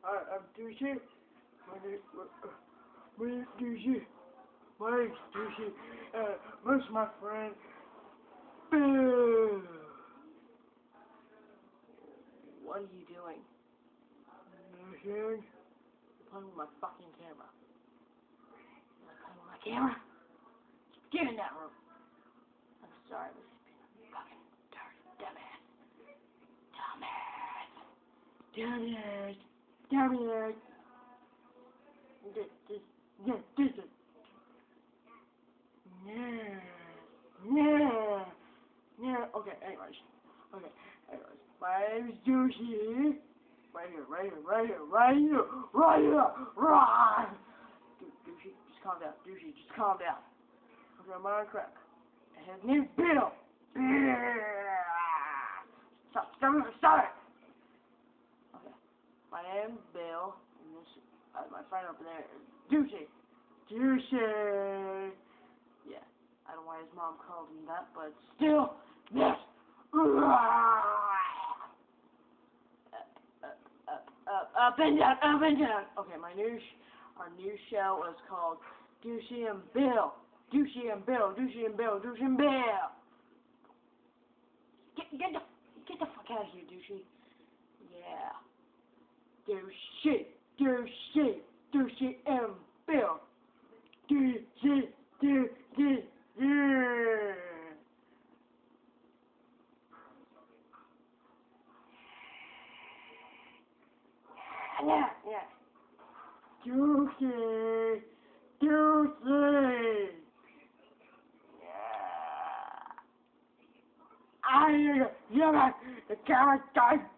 I'm Douchey. My name's Douchey. My name's Douchey. Most of my friends. Bill. What are you doing? Nothing. You're playing with my fucking camera. You're playing with my camera? Get in that room. I'm sorry, but it's been fucking dirty, dumbass. Dumbass. This is. Yeah. Okay, anyways. My name is Douchey. Right here. Douchey, just calm down. Douchey, just calm down. Okay, I'm on crack. And his name's Bill. Stop it. Okay, my name's Bill. And this, my friend over there is Douchey. Yeah, I don't know why his mom called him that, but still, yes. Up and down. Okay, our new show is called Douchey and Bill. Get the fuck out of here, Douchey. Yeah. Douchey and Bill. Yeah. Douchey. Yeah. The camera died.